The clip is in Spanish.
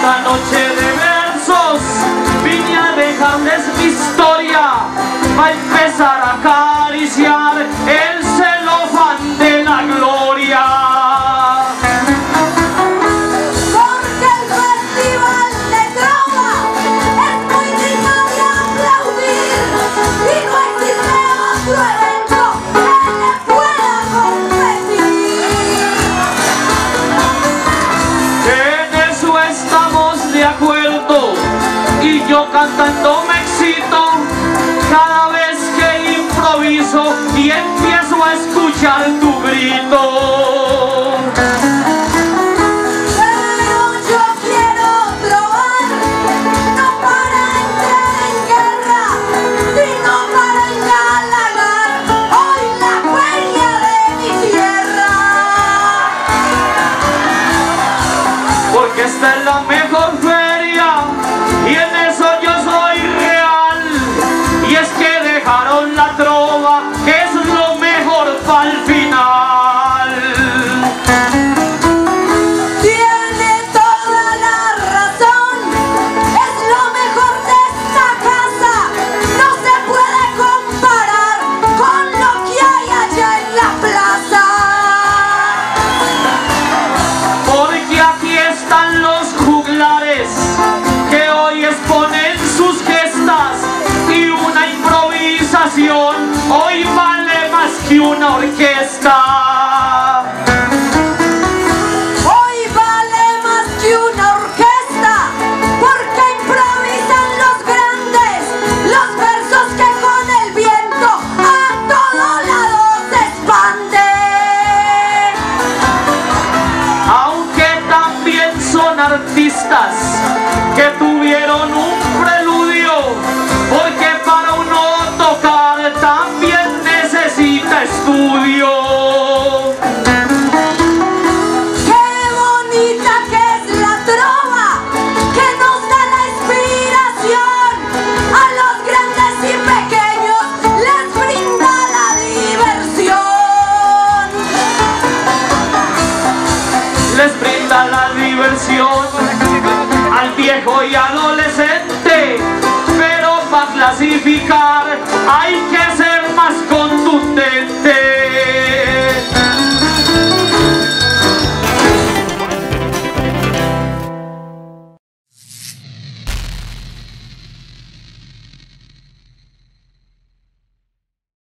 esta noche de versos vine a dejarles mi historia, a empezar a acariciar el celofán de la gloria. Porque el festival de trova es muy digno de aplaudir y no existe otro evento que le pueda competir. En eso estamos de acuerdo y yo cantando me excito cada vez que improviso y empiezo a escuchar tu grito. Pero yo quiero trovar, no para entrar en guerra, sino para engalanar hoy la feria de mi tierra. Porque esta es la mejor feria y en eso yo soy real. Y es que dejaron la trova, que es lo mejor para el final. Tiene toda la razón, es lo mejor de esta casa, no se puede comparar con lo que hay allá en la plaza. Porque aquí están los juglares que hoy exponen sus gestas y una improvisación hoy vale más que una orquesta. Hoy vale más que una orquesta, porque improvisan los grandes, los versos que con el viento a todos lados se expanden. Aunque también son artistas que tuvieron un preludio, porque para uno tocar también necesita estudio. Qué bonita que es la trova, que nos da la inspiración, a los grandes y pequeños les brinda la diversión. Les brinda la diversión al viejo y adolescente, pero para clasificar